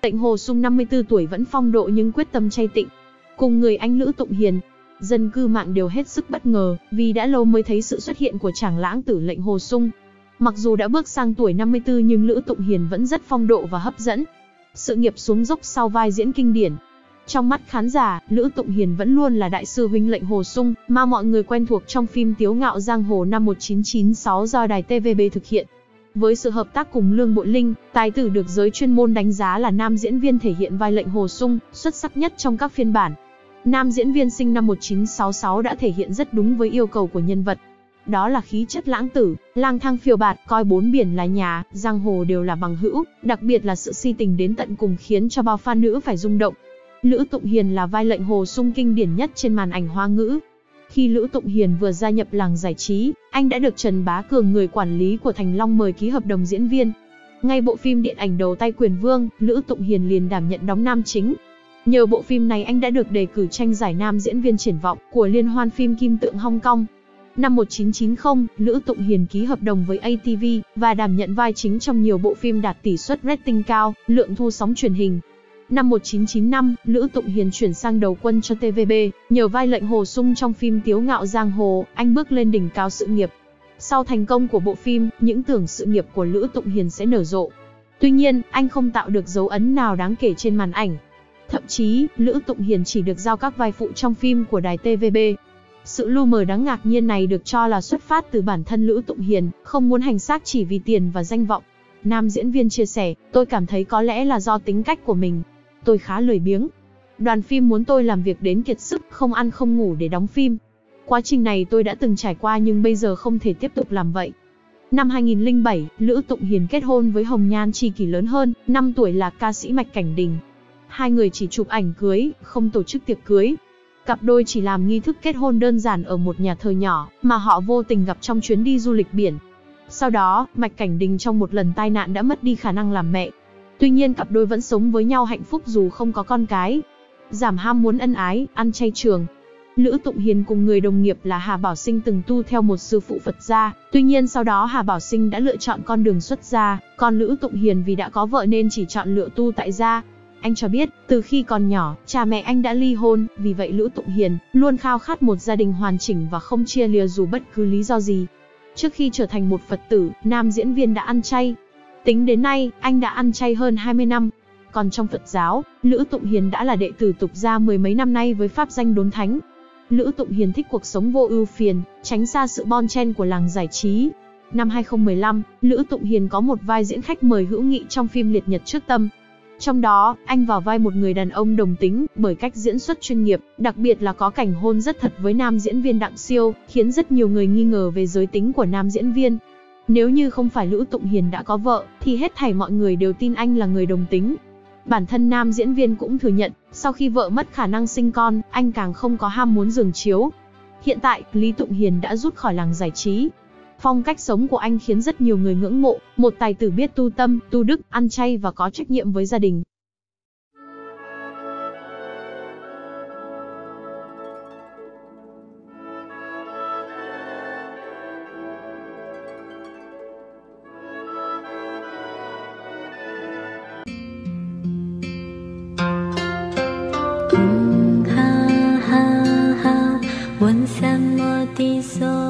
Lệnh Hồ Sung 54 tuổi vẫn phong độ nhưng quyết tâm chay tịnh. Cùng người anh Lữ Tụng Hiền, dân cư mạng đều hết sức bất ngờ, vì đã lâu mới thấy sự xuất hiện của chàng lãng tử Lệnh Hồ Sung. Mặc dù đã bước sang tuổi 54 nhưng Lữ Tụng Hiền vẫn rất phong độ và hấp dẫn. Sự nghiệp xuống dốc sau vai diễn kinh điển. Trong mắt khán giả, Lữ Tụng Hiền vẫn luôn là đại sư huynh Lệnh Hồ Sung mà mọi người quen thuộc trong phim Tiếu Ngạo Giang Hồ năm 1996 do đài TVB thực hiện. Với sự hợp tác cùng Lương Bội Linh, tài tử được giới chuyên môn đánh giá là nam diễn viên thể hiện vai Lệnh Hồ Sung xuất sắc nhất trong các phiên bản. Nam diễn viên sinh năm 1966 đã thể hiện rất đúng với yêu cầu của nhân vật. Đó là khí chất lãng tử, lang thang phiêu bạt, coi bốn biển là nhà, giang hồ đều là bằng hữu, đặc biệt là sự si tình đến tận cùng khiến cho bao fan nữ phải rung động. Lữ Tụng Hiền là vai Lệnh Hồ Sung kinh điển nhất trên màn ảnh Hoa ngữ. Khi Lữ Tụng Hiền vừa gia nhập làng giải trí, anh đã được Trần Bá Cường, người quản lý của Thành Long, mời ký hợp đồng diễn viên. Ngay bộ phim điện ảnh đầu tay Quyền Vương, Lữ Tụng Hiền liền đảm nhận đóng nam chính. Nhờ bộ phim này anh đã được đề cử tranh giải nam diễn viên triển vọng của Liên hoan phim Kim Tượng Hong Kong. Năm 1990, Lữ Tụng Hiền ký hợp đồng với ATV và đảm nhận vai chính trong nhiều bộ phim đạt tỷ suất rating cao, lượng thu sóng truyền hình. Năm 1995, Lữ Tụng Hiền chuyển sang đầu quân cho TVB, nhờ vai Lệnh Hồ Sung trong phim Tiếu Ngạo Giang Hồ, anh bước lên đỉnh cao sự nghiệp. Sau thành công của bộ phim, những tưởng sự nghiệp của Lữ Tụng Hiền sẽ nở rộ. Tuy nhiên, anh không tạo được dấu ấn nào đáng kể trên màn ảnh. Thậm chí, Lữ Tụng Hiền chỉ được giao các vai phụ trong phim của đài TVB. Sự lu mờ đáng ngạc nhiên này được cho là xuất phát từ bản thân Lữ Tụng Hiền, không muốn hành xác chỉ vì tiền và danh vọng. Nam diễn viên chia sẻ, tôi cảm thấy có lẽ là do tính cách của mình. Tôi khá lười biếng. Đoàn phim muốn tôi làm việc đến kiệt sức, không ăn không ngủ để đóng phim. Quá trình này tôi đã từng trải qua nhưng bây giờ không thể tiếp tục làm vậy. Năm 2007, Lữ Tụng Hiền kết hôn với hồng nhan tri kỷ lớn hơn, 5 tuổi là ca sĩ Mạch Cảnh Đình. Hai người chỉ chụp ảnh cưới, không tổ chức tiệc cưới. Cặp đôi chỉ làm nghi thức kết hôn đơn giản ở một nhà thờ nhỏ mà họ vô tình gặp trong chuyến đi du lịch biển. Sau đó, Mạch Cảnh Đình trong một lần tai nạn đã mất đi khả năng làm mẹ. Tuy nhiên cặp đôi vẫn sống với nhau hạnh phúc dù không có con cái. Giảm ham muốn ân ái, ăn chay trường. Lữ Tụng Hiền cùng người đồng nghiệp là Hà Bảo Sinh từng tu theo một sư phụ Phật gia, tuy nhiên sau đó Hà Bảo Sinh đã lựa chọn con đường xuất gia, còn Lữ Tụng Hiền vì đã có vợ nên chỉ chọn lựa tu tại gia. Anh cho biết, từ khi còn nhỏ, cha mẹ anh đã ly hôn, vì vậy Lữ Tụng Hiền luôn khao khát một gia đình hoàn chỉnh và không chia lìa dù bất cứ lý do gì. Trước khi trở thành một Phật tử, nam diễn viên đã ăn chay. Tính đến nay, anh đã ăn chay hơn 20 năm. Còn trong Phật giáo, Lữ Tụng Hiền đã là đệ tử tục gia mười mấy năm nay với pháp danh đốn thánh. Lữ Tụng Hiền thích cuộc sống vô ưu phiền, tránh xa sự bon chen của làng giải trí. Năm 2015, Lữ Tụng Hiền có một vai diễn khách mời hữu nghị trong phim Liệt Nhật Trước Tâm. Trong đó, anh vào vai một người đàn ông đồng tính, bởi cách diễn xuất chuyên nghiệp, đặc biệt là có cảnh hôn rất thật với nam diễn viên Đặng Siêu, khiến rất nhiều người nghi ngờ về giới tính của nam diễn viên. Nếu như không phải Lữ Tụng Hiền đã có vợ, thì hết thảy mọi người đều tin anh là người đồng tính. Bản thân nam diễn viên cũng thừa nhận, sau khi vợ mất khả năng sinh con, anh càng không có ham muốn giường chiếu. Hiện tại, Lý Tụng Hiền đã rút khỏi làng giải trí. Phong cách sống của anh khiến rất nhiều người ngưỡng mộ, một tài tử biết tu tâm, tu đức, ăn chay và có trách nhiệm với gia đình. ha ha ha，问什么的所